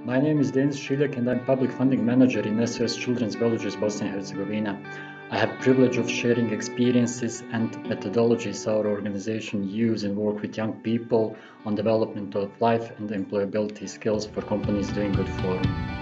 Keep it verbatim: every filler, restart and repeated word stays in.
My name is Denis Šiljak and I'm Public Funding Manager in S O S Children's Villages Bosnia and Herzegovina. I have privilege of sharing experiences and methodologies our organization use and work with young people on development of life and employability skills for companies doing good for them.